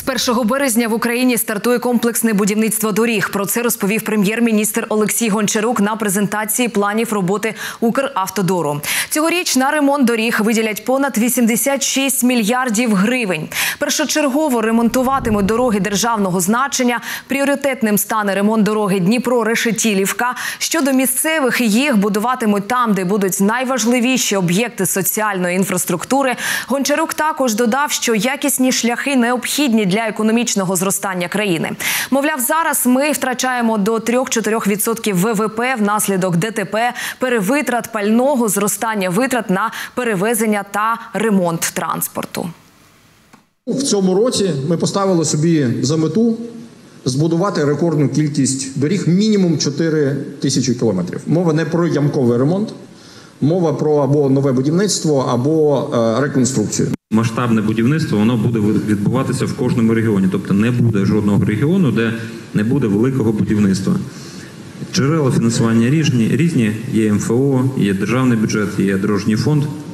З 1 березня в Україні стартує комплексне будівництво доріг. Про це розповів прем'єр-міністр Олексій Гончарук на презентації планів роботи Укравтодору. Цьогоріч на ремонт доріг виділять понад 86 мільярдів гривень. Першочергово ремонтуватимуть дороги державного значення. Пріоритетним стане ремонт дороги Дніпро-Решетилівка. Щодо місцевих, їх будуватимуть там, де будуть найважливіші об'єкти соціальної інфраструктури. Гончарук також додав, що якісні шляхи необхідні для економічного зростання країни. Мовляв, зараз ми втрачаємо до 3-4% ВВП внаслідок ДТП, перевитрат пального, зростання витрат на перевезення та ремонт транспорту. В цьому році ми поставили собі за мету збудувати рекордну кількість доріг, мінімум 4 тисячі кілометрів. Мова не про ямковий ремонт, мова про або нове будівництво, або реконструкцію. Масштабне будівництво, воно буде відбуватися в кожному регіоні. Тобто не буде жодного регіону, де не буде великого будівництва. Джерела фінансування різні, є МФО, є державний бюджет, є дорожній фонд.